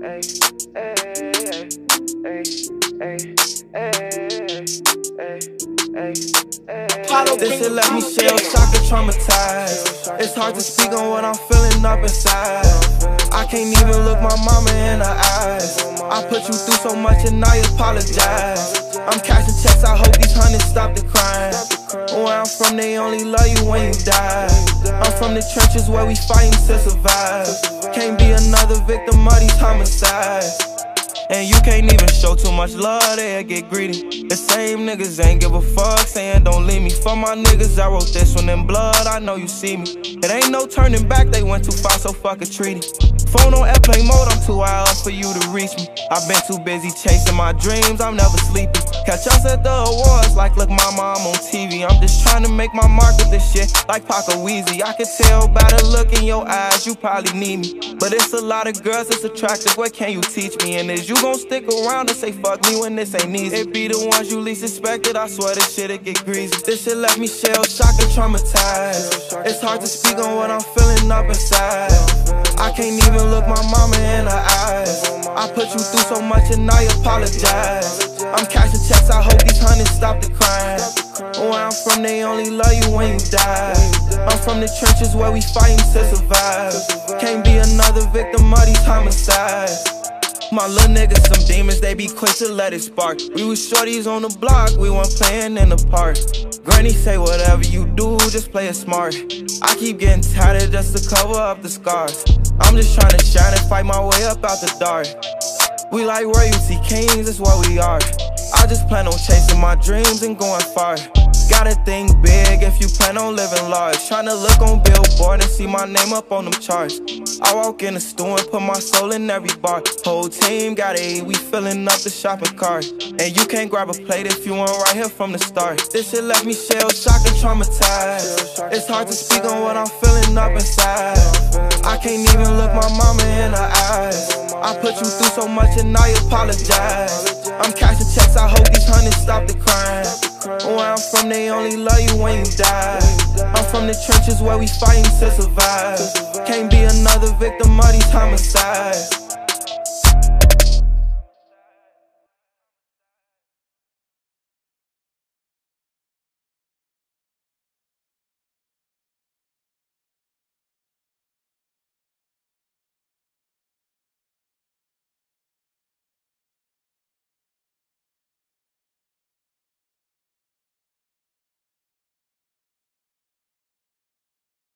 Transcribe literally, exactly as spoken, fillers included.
Ay, ay, ay, ay, ay, ay, ay, ay, ay. This shit left me shell shocked and traumatized. It's hard to speak on what I'm feeling up inside. I can't even look my mama in her eyes. I put you through so much and I apologize. I'm cashing checks, I hope these hundreds stop the crime. Where I'm from, they only love you when you die. I'm from the trenches where we fighting to survive. Can't be another victim of these homicides. And you can't even show too much love, they'll get greedy. The same niggas ain't give a fuck, saying don't leave me. For my niggas, I wrote this one in blood, I know you see me. It ain't no turning back, they went too far, so fuck a treaty. Phone on airplane mode, I'm too high up for you to reach me. I've been too busy chasing my dreams, I'm never sleeping. Catch us at the awards, like look mama, I'm on T V. I'm just trying to make my mark with this shit, like Paca Weezy. I can tell by the look in your eyes, you probably need me. But it's a lot of girls that's attractive, what can you teach me? And is you gon' stick around and say fuck me when this ain't easy? It be the ones you least expected, I swear this shit'll get greasy. This shit left me shell shocked and traumatized. It's hard to speak on what I'm feeling up inside. I can't even look my mama in her eyes. I put you through so much and I apologize. I'm cashing checks, I hope these hundreds stop the crime. Where I'm from, they only love you when you die. I'm from the trenches where we fighting to survive. Can't be another victim of these homicides. My little niggas, some demons, they be quick to let it spark. We was shorties on the block, we weren't playing in the park. Granny say whatever you do, just play it smart. I keep getting tatted just to cover up the scars. I'm just trying to shine and fight my way up out the dark. We like royalty kings, that's what we are. I just plan on chasing my dreams and going far. Gotta think big if you plan on living large. Tryna look on Billboard and see my name up on them charts. I walk in the store and put my soul in every bar. Whole team gotta eat, we filling up the shopping cart. And you can't grab a plate if you weren't right here from the start. This shit left me shell shocked and traumatized. It's hard to speak on what I'm feeling up inside. I can't even look my mama in her eyes. I put you through so much and I apologize. I'm cashing checks, I hope these hundreds stop the crime. Where I'm from, they only love you when you die. I'm from the trenches where we fighting to survive. Can't be another victim of these homicides.